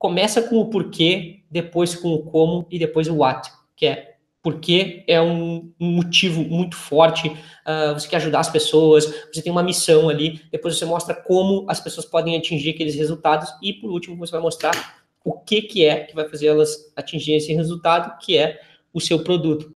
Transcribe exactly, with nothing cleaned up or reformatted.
começa com o porquê, depois com o como e depois o what, que é porque é um, um motivo muito forte, uh, você quer ajudar as pessoas, você tem uma missão ali, depois você mostra como as pessoas podem atingir aqueles resultados e, por último, você vai mostrar o que, que é que vai fazer elas atingirem esse resultado, que é o seu produto.